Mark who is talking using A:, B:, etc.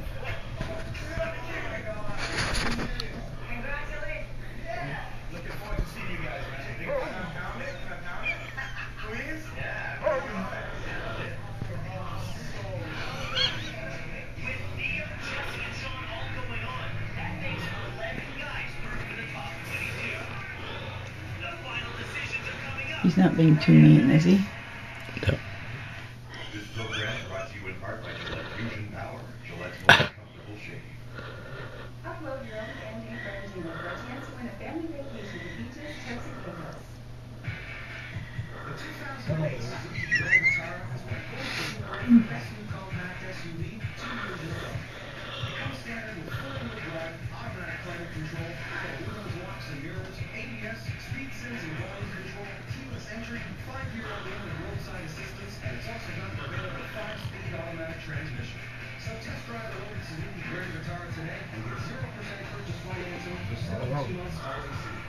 A: Looking forward to seeing you guys, man. Can I pound it? Please? Yeah. With Neo, Jesse, and Sean all going on, that makes 11 guys through to the top 22. The final decisions are coming up.
B: He's not being too mean, is he?
C: No.
D: This program brought to you in part by Gillette Fusion Power, Gillette's most comfortable shave.
E: Upload your own family friend to for a chance to win a family vacation to beaches, Turks and Caicos.
A: The 2008 Suzuki Grand Vitara has won gold for the best new compact SUV 2 years in a row. It comes standard with four-wheel drive, automatic climate control, auto windows, locks and mirrors, ABS, speed sense and volume control, keyless entry, 5-year unlimited roadside assistance, and it's also got an available 5-speed automatic transmission. So test drive the local Suzuki Grand Vitara today and get 0% purchase financing for 72 months always.